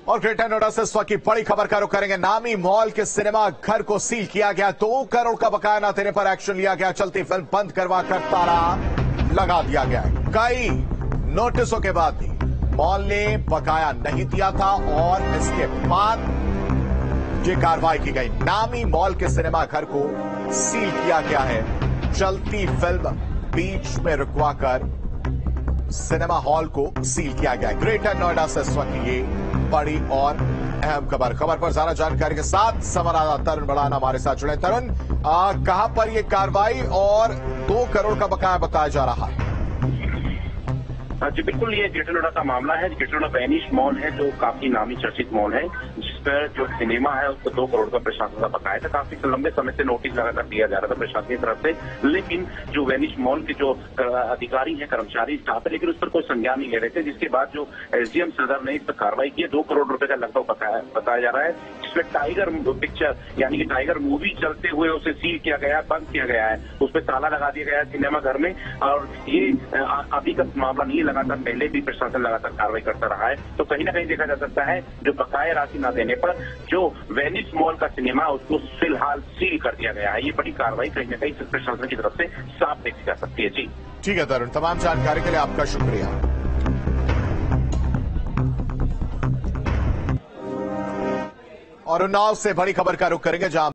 और ग्रेटर नोएडा से इस वक्त की बड़ी खबर का रुख करेंगे। नामी मॉल के सिनेमा घर को सील किया गया। 2 करोड़ का बकाया न देने पर एक्शन लिया गया। चलती फिल्म बंद करवा कर ताला लगा दिया गया है। कई नोटिसों के बाद भी मॉल ने बकाया नहीं दिया था और इसके बाद ये कार्रवाई की गई। नामी मॉल के सिनेमा घर को सील किया गया है। चलती फिल्म बीच में रुकवाकर सिनेमा हॉल को सील किया गया। ग्रेटर नोएडा से इस वक्त ये बड़ी और अहम खबर पर ज्यादा जानकारी के साथ संवाददाता तरुण बड़ाना हमारे साथ जुड़े। तरुण, कहां पर यह कार्रवाई और 2 करोड़ का बकाया बताया जा रहा है? जी बिल्कुल, ये ग्रेटर नोएडा का मामला है। ग्रेटर नोएडा वेनिश मॉल है जो काफी नामी चर्चित मॉल है, जिस पर जो सिनेमा है उसको 2 करोड़ का प्रशासन का बकाया था। काफी लंबे समय से नोटिस लगाकर दिया जा रहा था प्रशासन की तरफ से, लेकिन जो वेनिश मॉल के जो अधिकारी हैं, कर्मचारी, स्टाफ है, लेकिन उस पर कोई संज्ञान नहीं ले रहे थे। जिसके बाद जो एसडीएम सदर ने इस पर कार्रवाई की। 2 करोड़ रुपए का लगभग बताया जा रहा है। इसमें टाइगर पिक्चर यानी कि टाइगर मूवी चलते हुए उसे सील किया गया, बंद किया गया है, उस पर ताला लगा दिया गया है सिनेमा घर में। और ये अभी का मामला नहीं, लगातार पहले भी प्रशासन लगातार कार्रवाई करता रहा है। तो कहीं ना कहीं देखा जा सकता है जो बकाया राशि न देने पर जो वेनिस मॉल का सिनेमा उसको फिलहाल सील कर दिया गया है। ये बड़ी कार्रवाई कहीं ना कहीं प्रशासन की तरफ से साफ देखी जा सकती है। जी ठीक है तरुण, तमाम जानकारी के लिए आपका शुक्रिया। और उन्नाव से बड़ी खबर का रुख करेंगे जहां